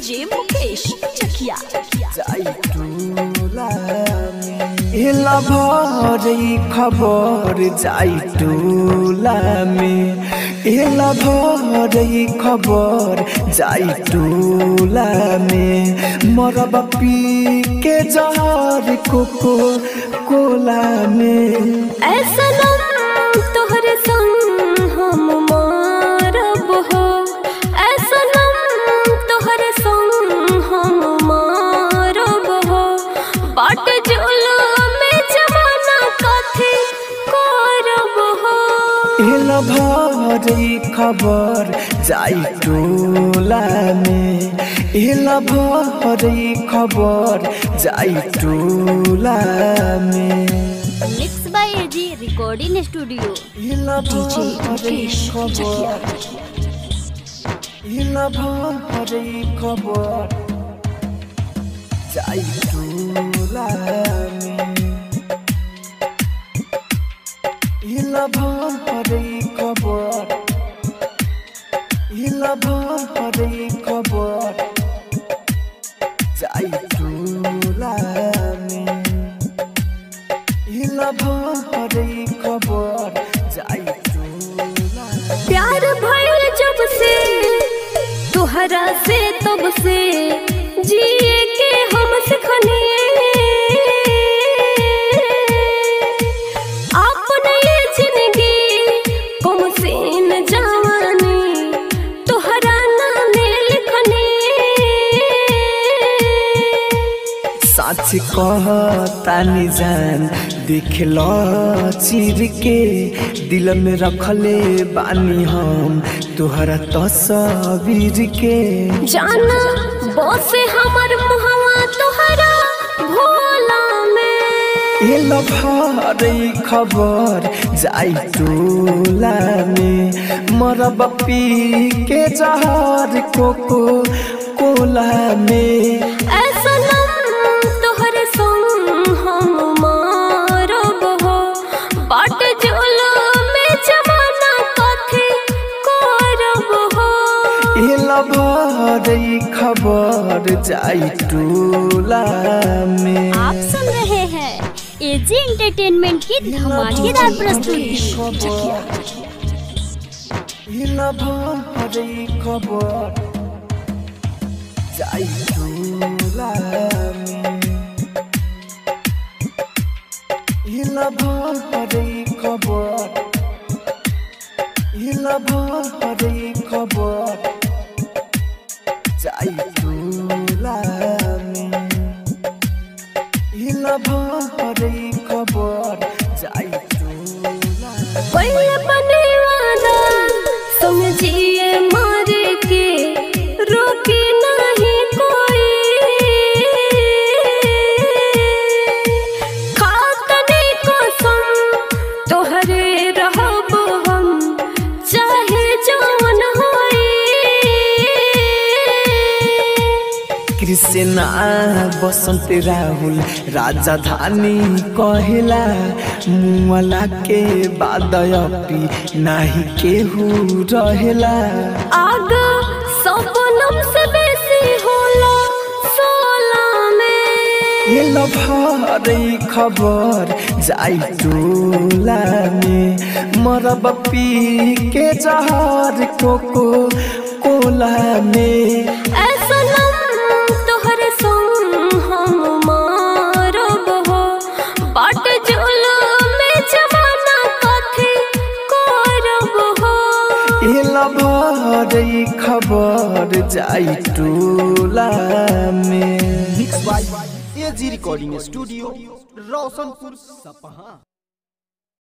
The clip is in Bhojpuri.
डीजे मुकेश चकिया एला भरई खबर जाई टोला में, एला भरई खबर जाई टोला में, मरब पी के जहर कोको कोला में। ऐसा नाम तोहरे संग हम मारब हो, ऐसा नाम तोहरे संग हम मारब हो, बाट जुलूम में जमाना कथी करब हो। एला भरई खबर जाई टोला में, एला भरई खबर जाई टोला में। Mix by AG recording studio. एला डीजे भरई मुकेश खबर, एला भरई खबर जाई टोला में, एला भरई खबर, एला भरई खबर जाई टोला में, एला भरई खबर जाई टोला में। प्यार भइल जब से तोहरा से तब से जिए के हम सिखने, अपने ये जिंदगी कम से न जवानी तोहरा नाम लिखने। सच कहतानी जान देखलो चिर के, दिल में रखले बानी हम तोहरा तस्वीर के। जाना बसे हमर मुहवा तोहरा भोला में। एला भरई खबर जाई टोला में, मरब पी के जहर कोको कोला में। ऐसा नाम तोहरे संग हम मारब हो, बाट जुलूम में जमाना कथी करब हो। एला भरई खबर जाई टोला में। आप सुन रहे हैं एजी एंटरटेनमेंट की धमाकेदार प्रस्तुति। एला भरई खबर जाई टोला में, एला भरई खबर, एला भरई खबर जाई टोला में, एला भरई खबर जाई टोला में। पहले बने वादा समझिए मारे के, रोके नहीं कोई, खातने कसम तोहरे रहब हम चाहे जवन होई। कृष्णा बसंत राहुल राजधानी कहला, मुआला के बादयपी नाही केहू रहेला। आग सपनम से बेसी होला सोला में। एला भरई खबर जाई टोला में, मरब पी के जहर कोको कोला में। ऐसा नाम तोहरे संग हम मारब हो, बाट जुलूम में जमाना कथी करब हो। एला भरई खबर जाई टोला में। Mix by AG recording studio, Roshanpur Sapaha.